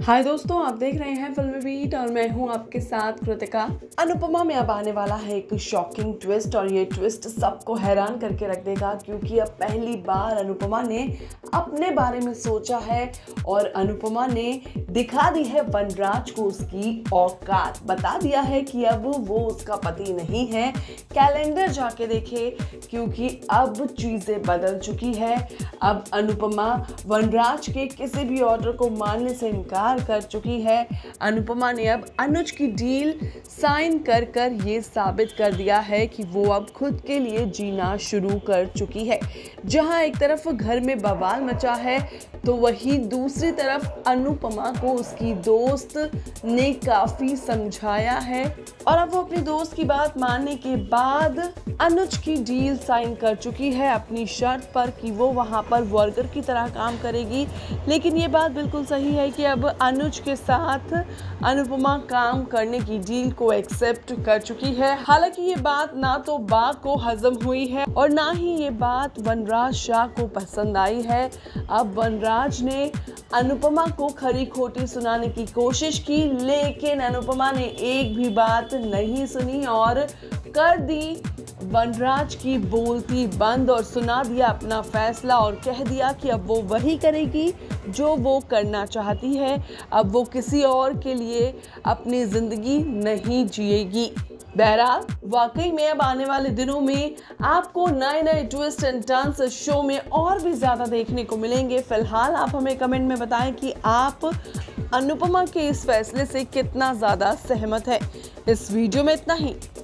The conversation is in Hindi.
हाय दोस्तों, आप देख रहे हैं फिल्मी बीट और मैं हूं आपके साथ कृतिका। अनुपमा में अब आने वाला है एक शॉकिंग ट्विस्ट और ये ट्विस्ट सबको हैरान करके रख देगा, क्योंकि अब पहली बार अनुपमा ने अपने बारे में सोचा है और अनुपमा ने दिखा दी है वनराज को उसकी औकात। बता दिया है कि अब वो उसका पति नहीं है। कैलेंडर जाके देखे, क्योंकि अब चीजें बदल चुकी है। अब अनुपमा वनराज के किसी भी ऑर्डर को मानने से इनकार कर चुकी है। अनुपमा ने अब अनुज की डील साइन कर कर ये साबित कर दिया है कि वो अब खुद के लिए जीना शुरू कर चुकी है। जहां एक तरफ घर में बवाल मचा है, तो वहीं दूसरी तरफ अनुपमा को उसकी दोस्त ने काफी समझाया है और अब वो अपनी दोस्त की बात मानने के बाद अनुज की डील साइन कर चुकी है अपनी शर्त पर कि वो वहां पर वर्कर की तरह काम करेगी। लेकिन ये बात बिल्कुल सही है कि अब अनुज के साथ अनुपमा काम करने की डील को एक्सेप्ट कर चुकी है। हालांकि ये बात ना तो बा को हजम हुई है और ना ही ये बात वनराज शाह को पसंद आई है। अब वनराज ने अनुपमा को खरी खोटी सुनाने की कोशिश की, लेकिन अनुपमा ने एक भी बात नहीं सुनी और कर दी वनराज की बोलती बंद और सुना दिया अपना फैसला और कह दिया कि अब वो वही करेगी जो वो करना चाहती है। अब वो किसी और के लिए अपनी जिंदगी नहीं जिएगी। बहरहाल वाकई में अब आने वाले दिनों में आपको नए नए ट्विस्ट एंड टर्न्स शो में और भी ज्यादा देखने को मिलेंगे। फिलहाल आप हमें कमेंट में बताएं कि आप अनुपमा के इस फैसले से कितना ज्यादा सहमत है। इस वीडियो में इतना ही।